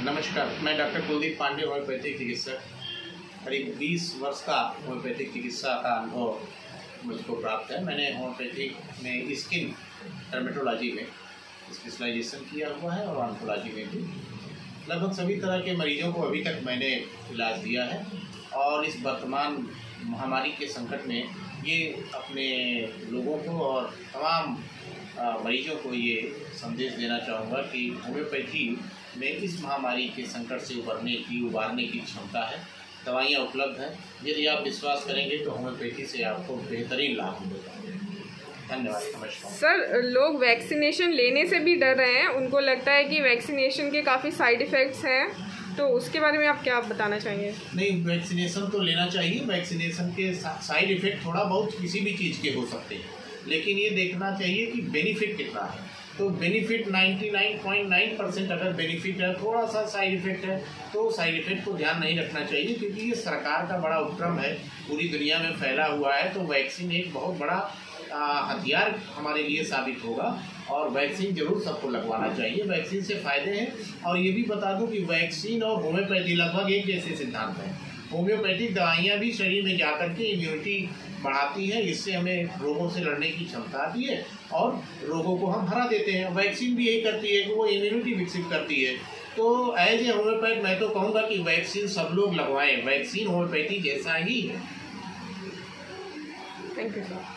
नमस्कार, मैं doctor Kuldeep Pandey, homeopathic चिकित्सक। करीब 20 वर्ष का होम्योपैथिक चिकित्सा का अनुभव मुझको प्राप्त है। मैंने होम्योपैथिक में स्किन डर्मेटोलॉजी में स्पेशलाइजेशन किया हुआ है और ऑन्कोलॉजी में भी लगभग सभी तरह के मरीजों को अभी तक मैंने इलाज दिया है। और इस वर्तमान महामारी के संकट में ये अपने लोगों को और तमाम मरीजों को ये संदेश देना चाहूँगा कि होम्योपैथी में इस महामारी के संकट से उबारने की क्षमता है। दवाइयाँ उपलब्ध हैं। यदि आप विश्वास करेंगे तो होम्योपैथी से आपको बेहतरीन लाभ मिलेगा। धन्यवाद। नमस्कार। सर, लोग वैक्सीनेशन लेने से भी डर रहे हैं। उनको लगता है कि वैक्सीनेशन के काफ़ी साइड इफ़ेक्ट्स हैं, तो उसके बारे में आप क्या बताना चाहेंगे? नहीं, वैक्सीनेशन तो लेना चाहिए। वैक्सीनेशन के साइड इफ़ेक्ट थोड़ा बहुत किसी भी चीज़ के हो सकते हैं, लेकिन ये देखना चाहिए कि बेनिफिट कितना है। तो बेनिफिट 99.9% अगर बेनिफिट है, थोड़ा सा साइड इफ़ेक्ट है, तो साइड इफ़ेक्ट को ध्यान नहीं रखना चाहिए, क्योंकि ये सरकार का बड़ा उपक्रम है, पूरी दुनिया में फैला हुआ है। तो वैक्सीन एक बहुत बड़ा हथियार हमारे लिए साबित होगा और वैक्सीन जरूर सबको लगवाना चाहिए। वैक्सीन से फ़ायदे हैं। और ये भी बता दूं कि वैक्सीन और होम्योपैथी लगभग एक जैसे सिद्धांत हैं। होम्योपैथिक दवाइयाँ भी शरीर में जाकर के इम्यूनिटी बढ़ाती है, इससे हमें रोगों से लड़ने की क्षमता आती है और रोगों को हम हरा देते हैं। वैक्सीन भी यही करती है कि वो इम्यूनिटी विकसित करती है। तो एज ए होम्योपैथ मैं तो कहूँगा कि वैक्सीन सब लोग लगवाएं। वैक्सीन होम्योपैथी जैसा ही है। Thank you sir.